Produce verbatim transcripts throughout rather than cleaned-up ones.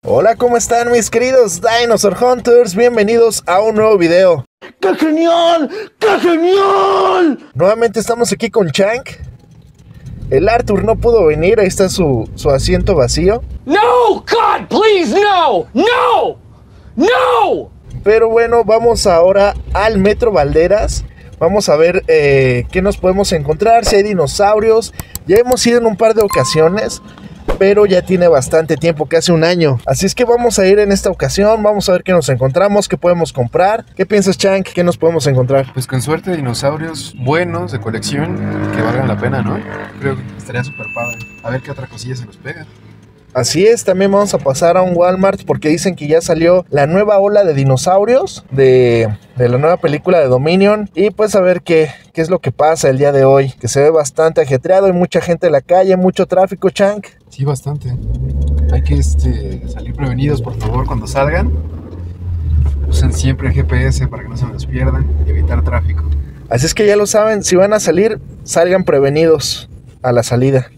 Hola, ¿cómo están mis queridos Dinosaur Hunters? Bienvenidos a un nuevo video. ¡Qué genial! ¡Qué genial! Nuevamente estamos aquí con Chank. El Arthur no pudo venir, ahí está su, su asiento vacío. ¡No! ¡God, please, no! ¡No! ¡No! Pero bueno, vamos ahora al Metro Valderas. Vamos a ver eh, qué nos podemos encontrar, si hay dinosaurios. Ya hemos ido en un par de ocasiones, pero ya tiene bastante tiempo, casi un año. Así es que vamos a ir en esta ocasión, vamos a ver qué nos encontramos, qué podemos comprar. ¿Qué piensas, Chank? ¿Qué nos podemos encontrar? Pues con suerte dinosaurios buenos, de colección, que valgan la pena, ¿no? Creo que estaría súper padre. A ver qué otra cosilla se nos pega. Así es, también vamos a pasar a un Walmart porque dicen que ya salió la nueva ola de dinosaurios de, de la nueva película de Dominion. Y pues a ver qué, qué es lo que pasa el día de hoy, que se ve bastante ajetreado, hay mucha gente en la calle, mucho tráfico, Chank. Sí, bastante. Hay que este, salir prevenidos, por favor, cuando salgan. Usen siempre el G P S para que no se nos pierdan y evitar tráfico. Así es que ya lo saben, si van a salir, salgan prevenidos a la salida.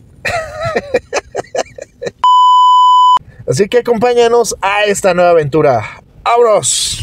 Así que acompáñanos a esta nueva aventura. ¡Vámonos!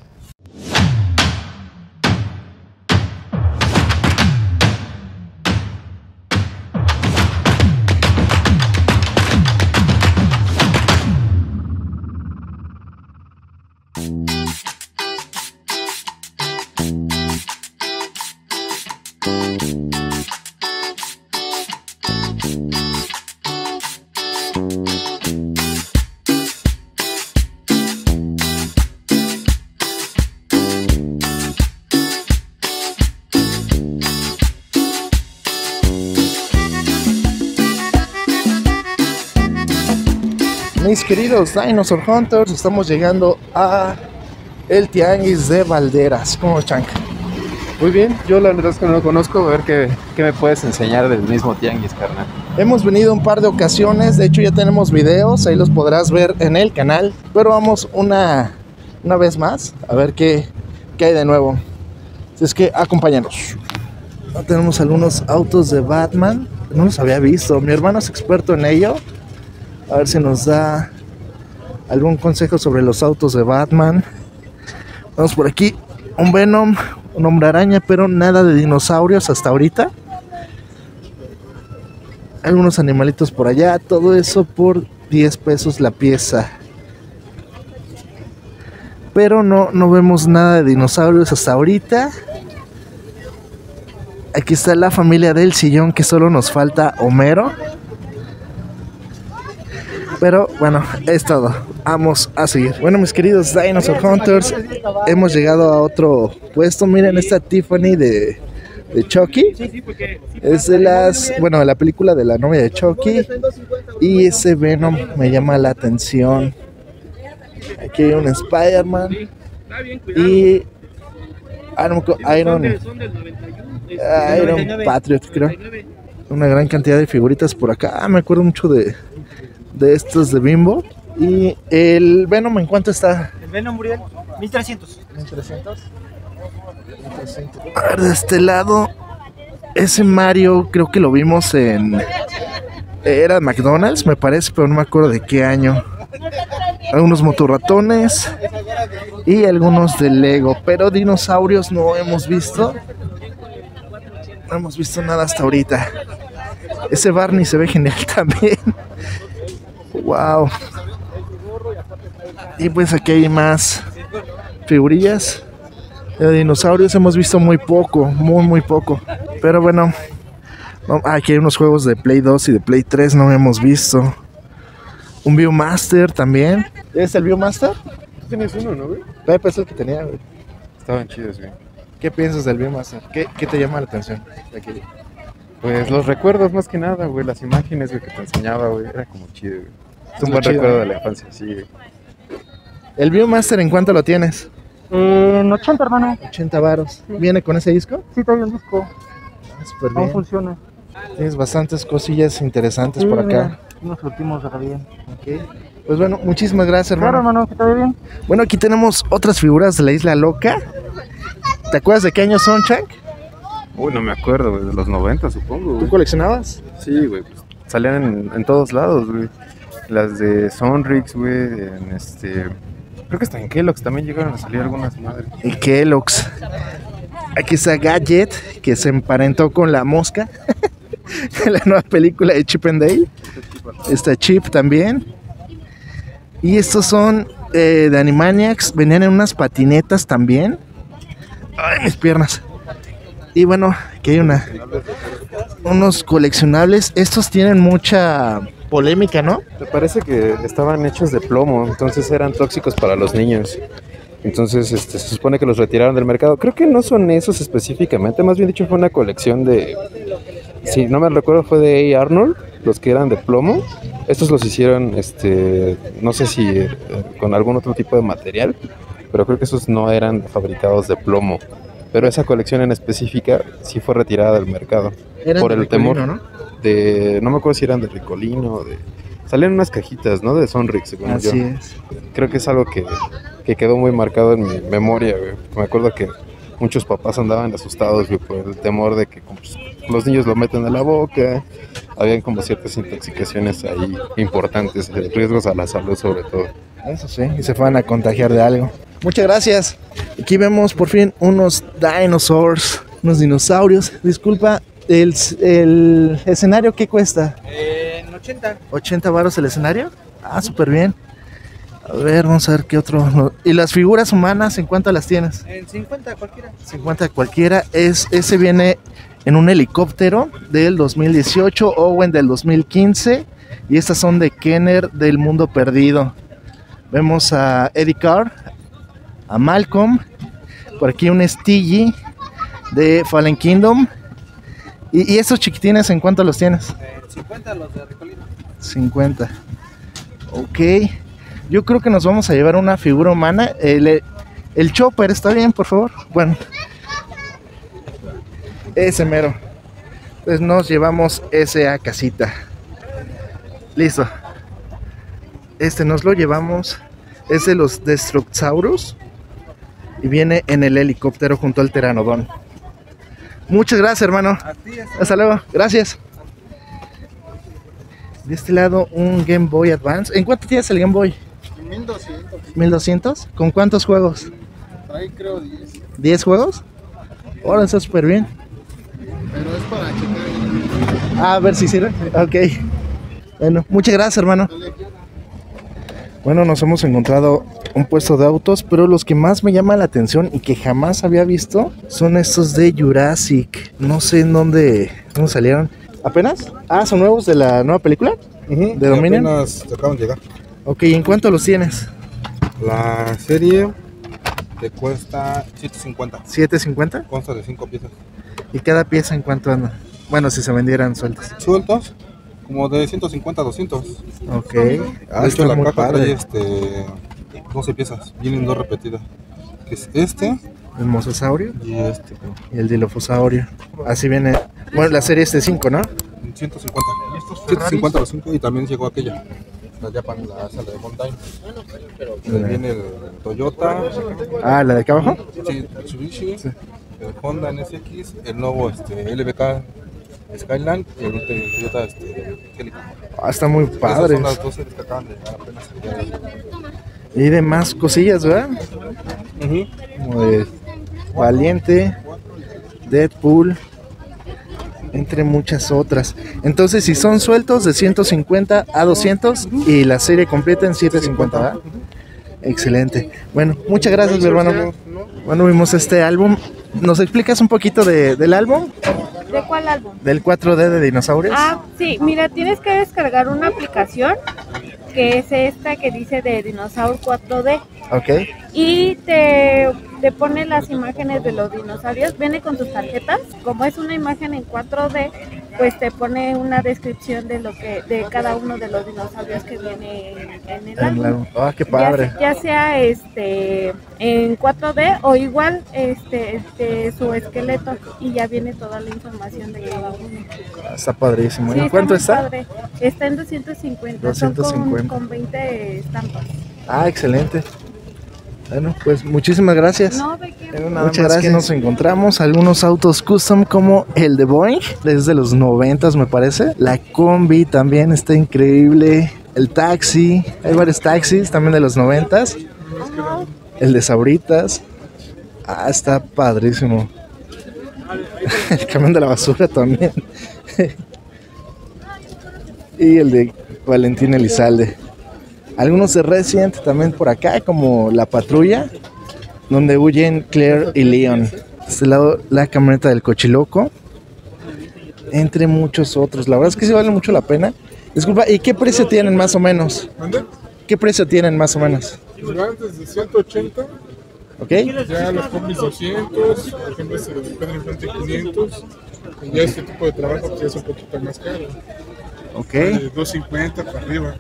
Mis queridos Dinosaur Hunters, estamos llegando a el Tianguis de Valderas. ¿Cómo, Chank? Muy bien, yo la verdad es que no lo conozco. A ver qué, qué me puedes enseñar del mismo tianguis, carnal. Hemos venido un par de ocasiones, de hecho ya tenemos videos, ahí los podrás ver en el canal. Pero vamos una, una vez más a ver qué, qué hay de nuevo. Así es que acompáñanos. Tenemos algunos autos de Batman, no los había visto, mi hermano es experto en ello. A ver si nos da algún consejo sobre los autos de Batman. Vamos por aquí, un Venom, un Hombre Araña, pero nada de dinosaurios hasta ahorita. Algunos animalitos por allá, todo eso por diez pesos la pieza. Pero no, no vemos nada de dinosaurios hasta ahorita. Aquí está la familia del sillón, que solo nos falta Homero. Pero bueno, es todo. Vamos a seguir. Bueno, mis queridos Dinosaur Hunters, hemos llegado a otro puesto. Miren esta Tiffany de, de Chucky. Es de las, bueno, de la película de la novia de Chucky. Y ese Venom me llama la atención. Aquí hay un Spider-Man. Y Iron, Iron, Iron Patriot, creo. Una gran cantidad de figuritas por acá. Ah, me acuerdo mucho de... de estos de Bimbo. Y el Venom, ¿en cuánto está? El Venom, Muriel, mil trescientos. ¿mil trescientos? A ver, de este lado, ese Mario creo que lo vimos en... Era McDonald's, me parece, pero no me acuerdo de qué año. Algunos motorratones y algunos de Lego, pero dinosaurios no hemos visto. No hemos visto nada hasta ahorita. Ese Barney se ve genial también. Wow. Y pues aquí hay más figurillas de dinosaurios. Hemos visto muy poco, muy muy poco. Pero bueno, aquí hay unos juegos de Play dos y de Play tres, no hemos visto. Un Viewmaster también. ¿Es el Viewmaster? Tienes uno, ¿no, güey? Pepe es el que tenía, güey. Estaban chidos, güey. ¿Qué piensas del Viewmaster? ¿Qué, qué te llama la atención de aquí? Pues los recuerdos más que nada, güey. Las imágenes, güey, que te enseñaba, güey. Era como chido, güey. Es un buen chido, recuerdo ¿no? de la infancia, sí, güey. ¿El Viewmaster en cuánto lo tienes? Eh, en ochenta, hermano. ochenta varos. ¿Viene con ese disco? Sí, trae el disco. Ah, súper Aún bien. funciona. Tienes bastantes cosillas interesantes Sí, por acá. mira, nos surtimos re bien. Okay. Pues bueno, muchísimas gracias, hermano. Claro, hermano, que te vaya bien. Bueno, aquí tenemos otras figuras de la Isla Loca. ¿Te acuerdas de qué años son, Chank? Uy, no me acuerdo, güey, de los noventa, supongo, ¿Tú güey. coleccionabas? Sí, güey, pues, salían en, en todos lados, güey. Las de Sonrix, güey, en este... Creo que hasta en Kellogg's también llegaron a salir algunas madres. Y Kellogg's. Aquí está Gadget, que se emparentó con la mosca. La nueva película de Chip and Dale. Está Chip también. Y estos son eh, de Animaniacs. Venían en unas patinetas también. Ay, mis piernas. Y bueno, aquí hay una, unos coleccionables. Estos tienen mucha polémica, ¿no? Me parece que estaban hechos de plomo, entonces eran tóxicos para los niños. Entonces este, se supone que los retiraron del mercado. Creo que no son esos específicamente, más bien dicho fue una colección de... Si no me recuerdo fue de A. Arnold, los que eran de plomo. Estos los hicieron, este, no sé si eh, con algún otro tipo de material, pero creo que esos no eran fabricados de plomo. Pero esa colección en específica sí fue retirada del mercado. Eran por de el temor, Ricolino, ¿no? De, no me acuerdo si eran de Ricolino o de... Salían unas cajitas, ¿no? De Sonrix, según Así yo. es. Creo que es algo que, que quedó muy marcado en mi memoria, güey. Me acuerdo que muchos papás andaban asustados, güey, por el temor de que pues, los niños lo meten a la boca. Habían como ciertas intoxicaciones ahí importantes, riesgos a la salud sobre todo. Eso sí, y se fueron a contagiar de algo. Muchas gracias. Aquí vemos por fin unos dinosaurs, unos dinosaurios. Disculpa, ¿el, el escenario qué cuesta? Eh, en ochenta. ¿ochenta varos el escenario? Ah, súper bien. A ver, vamos a ver qué otro. ¿Y las figuras humanas en cuánto las tienes? En cincuenta cualquiera. cincuenta cualquiera. Es, ese viene en un helicóptero del dos mil dieciocho, Owen del dos mil quince. Y estas son de Kenner del Mundo Perdido. Vemos a Eddie Carr, a Malcolm, por aquí un Stiggy de Fallen Kingdom. ¿Y, y estos chiquitines en cuánto los tienes? Eh, cincuenta los de Ricolino. cincuenta. Ok. Yo creo que nos vamos a llevar una figura humana. El, el Chopper, ¿está bien, por favor? Bueno. Ese mero. Pues nos llevamos ese a casita. Listo. Este nos lo llevamos. Es de los Destructosaurus. Y viene en el helicóptero junto al Pteranodon. Muchas gracias, hermano. Hasta luego. Gracias. De este lado un Game Boy Advance. ¿En cuánto tienes el Game Boy? mil doscientos. ¿mil doscientos? ¿Con cuántos juegos? Trae creo diez. ¿diez juegos? Ahora está súper bien. Pero es para checar. Ah, a ver si sirve. Ok. Bueno, muchas gracias, hermano. Dale. Bueno, nos hemos encontrado un puesto de autos, pero los que más me llaman la atención y que jamás había visto son estos de Jurassic. No sé en dónde, dónde salieron. ¿Apenas? Ah, ¿son nuevos de la nueva película? Uh-huh. ¿De Dominion? Apenas te acaban de llegar. Ok, ¿en cuánto los tienes? La serie te cuesta siete cincuenta. ¿siete cincuenta? Consta de cinco piezas. ¿Y cada pieza en cuánto anda? Bueno, si se vendieran sueltas. Sueltos, como de ciento cincuenta a doscientos. Ok. De Ah, hecho, está la muy caja trae padre. este, doce piezas. Vienen dos repetidas. Que es este El mosasaurio y este. creo. y el dilofosaurio. Así viene. Bueno, la serie es de cinco, ¿no? ciento cincuenta. ciento cincuenta los cinco y también llegó aquella. La Japan, la sala de Mountain. Ahí viene el Toyota, Ah, ¿la de acá abajo? sí, Mitsubishi, el Honda N S X, el nuevo este, L B K Skyline y el Toyota este, Celica. Ah, está muy Esas padre. son las dos series que acaban de llegar apenas el día de hoy. Y de más cosillas, ¿verdad? Ujú. Como de Valiente, Deadpool, entre muchas otras. Entonces, si son sueltos de ciento cincuenta a doscientos y la serie completa en setecientos cincuenta, ¿verdad? Excelente. Bueno, muchas gracias, mi hermano. Bueno, vimos este álbum. ¿Nos explicas un poquito de, del álbum? ¿De cuál álbum? Del cuatro D de dinosaurios. Ah, sí, mira, tienes que descargar una aplicación que es esta que dice de Dinosaur cuatro D Ok. y te, te pone las imágenes de los dinosaurios, viene con tus tarjetas, como es una imagen en cuatro D, pues te pone una descripción de lo que de cada uno de los dinosaurios que viene en, en el álbum. Ah, qué Ya, padre. se- ya sea este en cuatro D o igual este, este su esqueleto y ya viene toda la información de cada uno. Está padrísimo. Sí, ¿En cuánto muy está? padre. Está en doscientos cincuenta, doscientos son cincuenta. con, con veinte estampas. Ah, excelente. Bueno, pues muchísimas gracias. No, de qué. Muchas gracias. Nos encontramos algunos autos custom como el de Boeing, desde los noventas me parece. La combi también está increíble. el taxi, hay varios taxis también de los noventas. El de Sabritas. Ah, está padrísimo. El camión de la basura también. Y el de Valentín Elizalde. Algunos de Resident también por acá, como La Patrulla, donde huyen Claire y Leon. De este lado, la camioneta del Cochiloco, entre muchos otros. La verdad es que sí vale mucho la pena. Disculpa, ¿y qué precio tienen más o menos? ¿Dónde? ¿Qué precio tienen más o menos? Pues van desde ciento ochenta, ¿Ok? ya las combis doscientos, por ejemplo este de Pedro Infante quinientos, y ya este tipo de trabajo pues ya es un poquito más caro, Ok. de doscientos cincuenta para arriba.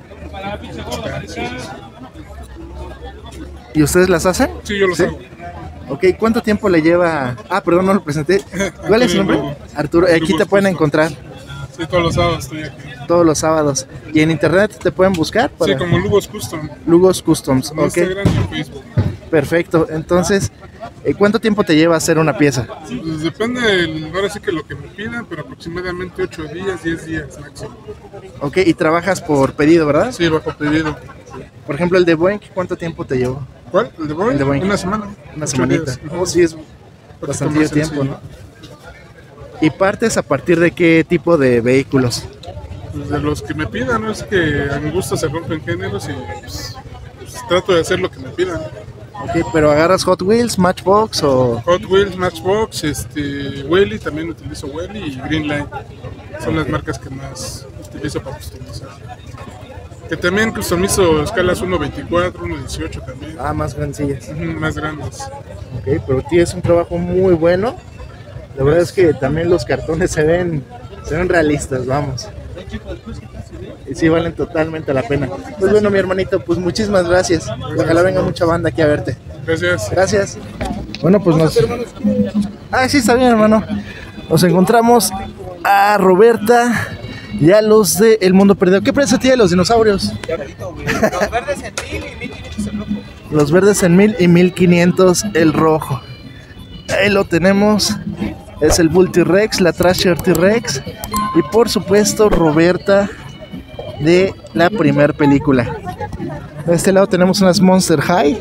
¿Y ustedes las hacen? Sí, yo lo ¿Sí? hago. Ok, ¿cuánto tiempo le lleva? Ah, perdón, no lo presenté. ¿Cuál es su nombre? Lugo. Arturo. Aquí Lugo te pueden Customs. encontrar Sí, todos los sábados estoy aquí. todos los sábados. ¿Y en internet te pueden buscar? Sí, Para como Lugos Custom, Lugos Customs. en Ok, Instagram y en Facebook. perfecto. Entonces, eh, ¿cuánto tiempo te lleva hacer una pieza? Pues depende, del, ahora sí que lo que me pidan, pero aproximadamente ocho días, diez días máximo. Ok, y trabajas por pedido, ¿verdad? Sí, bajo pedido. Por ejemplo, el de Boeing, ¿cuánto tiempo te llevó? ¿Cuál? ¿El de Boeing? El de Boeing. Una semana. Una ocho semanita. días. Oh, sí, es Poquito bastante más tiempo, sencillo. ¿no? ¿Y partes a partir de qué tipo de vehículos? Pues de los que me pidan, no es que a mi gusto se rompen géneros y pues, pues, trato de hacer lo que me pidan. Ok, pero ¿agarras Hot Wheels, Matchbox o...? Hot Wheels, Matchbox, este, Welly, también utilizo Welly y Greenline. Son las marcas que más utilizo para customizar. Que también customizo escalas uno veinticuatro, uno dieciocho también. Ah, más grandecillas. Ujú, más grandes. Ok, pero tienes un trabajo muy bueno. La verdad es que también los cartones se ven, se ven realistas, vamos. Y sí valen totalmente la pena. Pues bueno, mi hermanito, pues muchísimas gracias. Ojalá venga mucha banda aquí a verte. Gracias. Gracias. Bueno, pues nos... Ah, sí, está bien, hermano. Nos encontramos a Roberta y a los de El Mundo Perdido. ¿Qué precio tiene los dinosaurios? Los verdes en mil y mil quinientos el rojo. Los verdes en mil y mil quinientos el rojo. Ahí lo tenemos. Es el Bull T-Rex, la Thrasher T-Rex. Y por supuesto Roberta de la primera película. De este lado tenemos unas Monster High.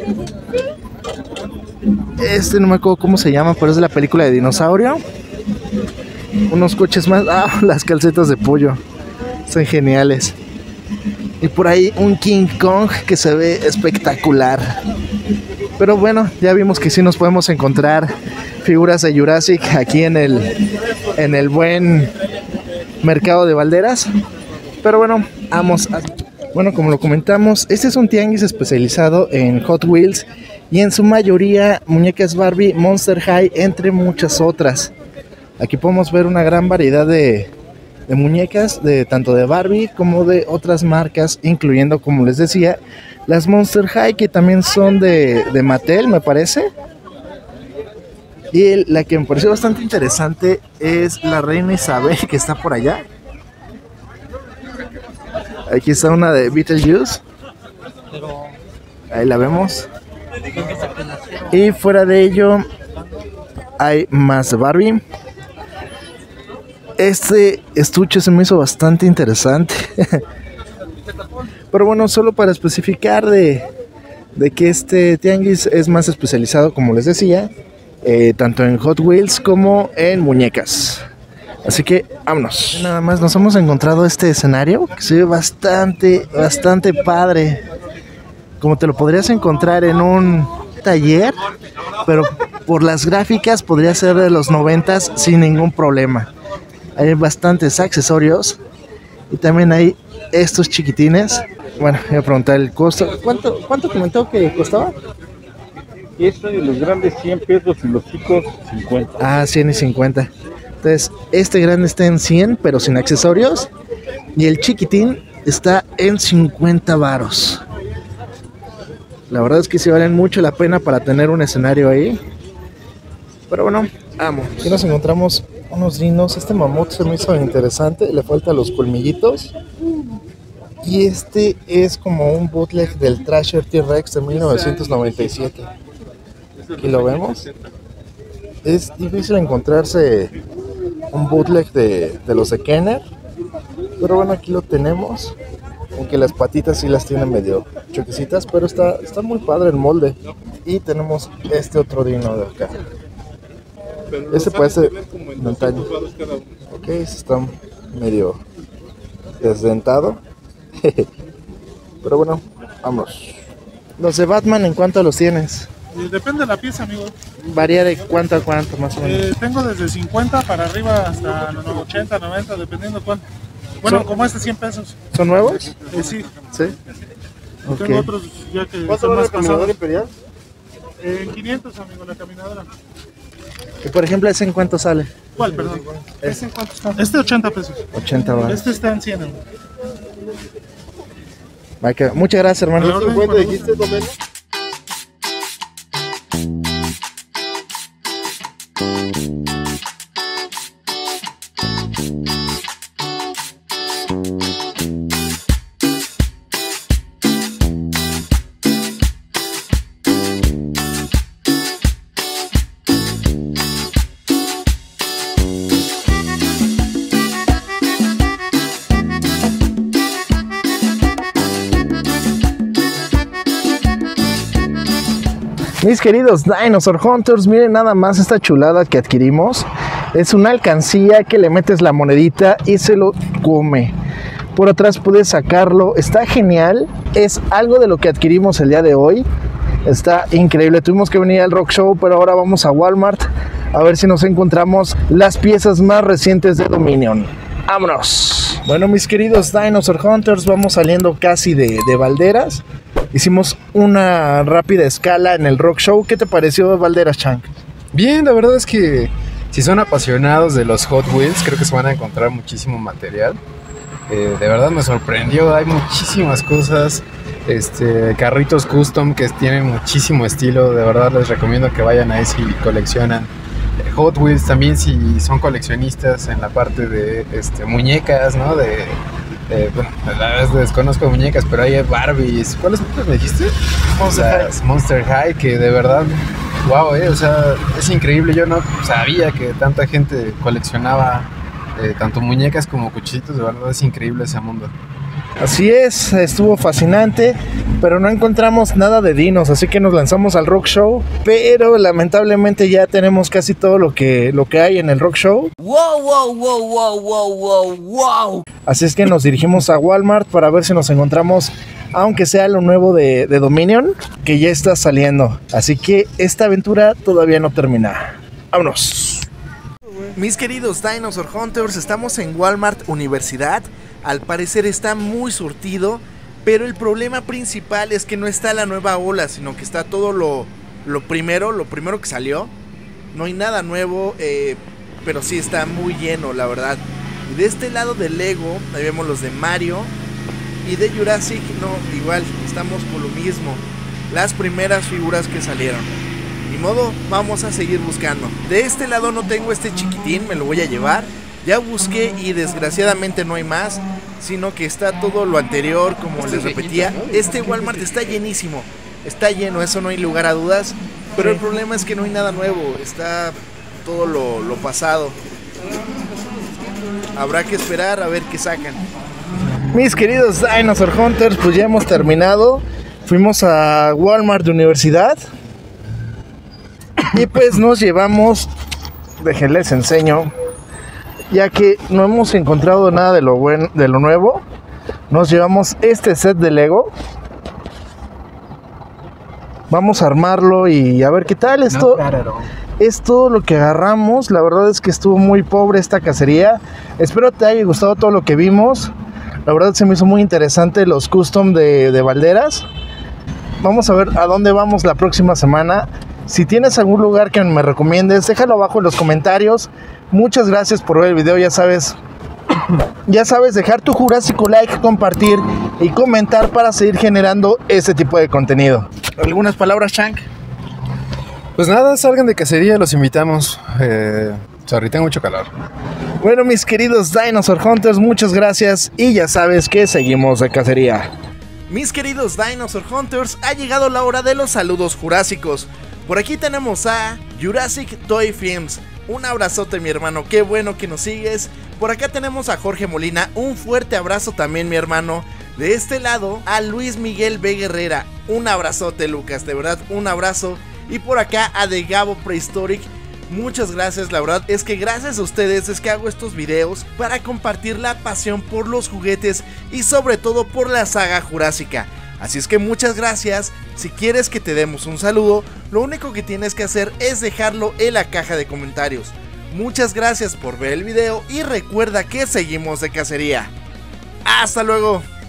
Este no me acuerdo cómo se llama, pero es de la película de dinosaurio. Unos coches más. Ah, las calcetas de pollo. Son geniales. Y por ahí un King Kong que se ve espectacular. Pero bueno, ya vimos que sí nos podemos encontrar figuras de Jurassic aquí en el, en el buen mercado de Valderas. Pero bueno, vamos a... Bueno, como lo comentamos, este es un tianguis especializado en Hot Wheels y en su mayoría muñecas Barbie, Monster High, entre muchas otras. Aquí podemos ver una gran variedad de, de muñecas, de tanto de Barbie como de otras marcas, incluyendo, como les decía, las Monster High, que también son de, de Mattel, me parece. Y el, la que me pareció bastante interesante es la Reina Isabel, que está por allá. Aquí está una de Beetlejuice. Ahí la vemos. Y fuera de ello hay más de Barbie. Este estuche se me hizo bastante interesante. Pero bueno, solo para especificar de, de que este tianguis es más especializado, como les decía, eh, tanto en Hot Wheels como en muñecas. Así que vámonos. Nada más nos hemos encontrado este escenario que se ve bastante, bastante padre. Como te lo podrías encontrar en un taller, pero por las gráficas podría ser de los noventas sin ningún problema. Hay bastantes accesorios y también hay estos chiquitines. Bueno, voy a preguntar el costo. ¿Cuánto, cuánto comentó que costaba? Este de los grandes cien pesos y los chicos cincuenta. Ah, cien y cincuenta. Entonces, este grande está en cien, pero sin accesorios. Y el chiquitín está en cincuenta varos. La verdad es que sí valen mucho la pena para tener un escenario ahí. Pero bueno, vamos. Aquí nos encontramos unos dinos. Este mamut se me hizo interesante. Le faltan los colmillitos. Y este es como un bootleg del Thrasher T-Rex de mil novecientos noventa y siete. Aquí lo vemos. Es difícil encontrarse un bootleg de, de los de Kenner. Pero bueno, aquí lo tenemos aunque las patitas sí las tienen medio choquecitas, pero está, está muy padre el molde. Y tenemos este otro dino de acá. Este parece de antaño. Ok, este está medio desdentado. Pero bueno, vamos. Los de Batman, ¿en cuánto los tienes? Eh, Depende de la pieza, amigo. Varía de cuánto a cuánto más o menos. Eh, tengo desde cincuenta para arriba hasta los ochenta, noventa, dependiendo cuánto. Bueno, ¿Son- como este cien pesos. ¿Son nuevos? Eh, sí. Sí. Ok. Tengo otros ya que ¿Cuánto son vale más el caminador pasados. imperial? Eh, En quinientos, amigo, la caminadora. Y por ejemplo, ¿ese en cuánto sale? ¿Cuál, perdón? ¿Este en cuánto está? Este ochenta pesos. ochenta baros. Este está en cien, amigo. Va que- Muchas gracias, hermano. ¿cincuenta dijiste, Domeno? Mis queridos Dinosaur Hunters, miren nada más esta chulada que adquirimos. Es una alcancía que le metes la monedita y se lo come. Por atrás puedes sacarlo. Está genial. Es algo de lo que adquirimos el día de hoy. Está increíble. Tuvimos que venir al Rock Show, pero ahora vamos a Walmart a ver si nos encontramos las piezas más recientes de Dominion. ¡Vámonos! Bueno, mis queridos Dinosaur Hunters, vamos saliendo casi de, de Valderas. Hicimos una rápida escala en el Rock Show. ¿Qué te pareció Valderas, Chank? Bien, la verdad es que si son apasionados de los Hot Wheels, creo que se van a encontrar muchísimo material. Eh, de verdad me sorprendió, hay muchísimas cosas, este, carritos custom que tienen muchísimo estilo. De verdad les recomiendo que vayan ahí si coleccionan eh, Hot Wheels, también si son coleccionistas en la parte de este, muñecas, ¿no? De, de, bueno, la verdad es que desconozco muñecas, pero hay Barbies. ¿Cuáles otras me dijiste? Monster High. Monster High, que de verdad, wow, eh, o sea, es increíble. Yo no sabía que tanta gente coleccionaba eh, tanto muñecas como cuchillitos. De verdad es increíble ese mundo. Así es, estuvo fascinante, pero no encontramos nada de dinos, así que nos lanzamos al Rock Show, pero lamentablemente ya tenemos casi todo lo que, lo que hay en el Rock Show. Wow, wow, wow, wow, wow, wow, wow. Así es que nos dirigimos a Walmart para ver si nos encontramos, aunque sea lo nuevo de, de Dominion, que ya está saliendo. Así que esta aventura todavía no termina. ¡Vámonos! Mis queridos Dinosaur Hunters, estamos en Walmart Universidad. Al parecer está muy surtido, pero el problema principal es que no está la nueva ola, sino que está todo lo, lo primero, lo primero que salió. No hay nada nuevo, eh, pero sí está muy lleno, la verdad. Y de este lado de Lego, ahí vemos los de Mario. Y de Jurassic, no, igual, estamos por lo mismo. Las primeras figuras que salieron. Ni modo, vamos a seguir buscando. De este lado no tengo este chiquitín, me lo voy a llevar. Ya busqué y desgraciadamente no hay más, sino que está todo lo anterior, como les repetía. Este Walmart está llenísimo, está lleno, eso no hay lugar a dudas. Pero el problema es que no hay nada nuevo, está todo lo, lo pasado. Habrá que esperar a ver qué sacan. Mis queridos Dinosaur Hunters, pues ya hemos terminado. Fuimos a Walmart de Universidad y pues nos llevamos, déjenles enseño, ya que no hemos encontrado nada de lo bueno, de lo nuevo. Nos llevamos este set de Lego. Vamos a armarlo y a ver qué tal. Esto es todo lo que agarramos. La verdad es que estuvo muy pobre esta cacería. Espero te haya gustado todo lo que vimos. La verdad se me hizo muy interesante los custom de, de Valderas. Vamos a ver a dónde vamos la próxima semana. Si tienes algún lugar que me recomiendes, déjalo abajo en los comentarios. Muchas gracias por ver el video, ya sabes. Ya sabes, dejar tu jurásico like, compartir y comentar para seguir generando este tipo de contenido. ¿Algunas palabras, Shank? Pues nada, salgan de cacería, los invitamos. Eh, sorry, tengo mucho calor. Bueno, mis queridos Dinosaur Hunters, muchas gracias y ya sabes que seguimos de cacería. Mis queridos Dinosaur Hunters, ha llegado la hora de los saludos jurásicos. Por aquí tenemos a Jurassic Toy Films. Un abrazote, mi hermano, qué bueno que nos sigues. Por acá tenemos a Jorge Molina, un fuerte abrazo también, mi hermano. De este lado, a Luis Miguel B. Guerrera. Un abrazote, Lucas, de verdad, un abrazo. Y por acá a The Gabo Prehistoric. Muchas gracias, la verdad es que gracias a ustedes es que hago estos videos para compartir la pasión por los juguetes y sobre todo por la saga jurásica. Así es que muchas gracias. Si quieres que te demos un saludo, lo único que tienes que hacer es dejarlo en la caja de comentarios. Muchas gracias por ver el video y recuerda que seguimos de cacería. ¡Hasta luego!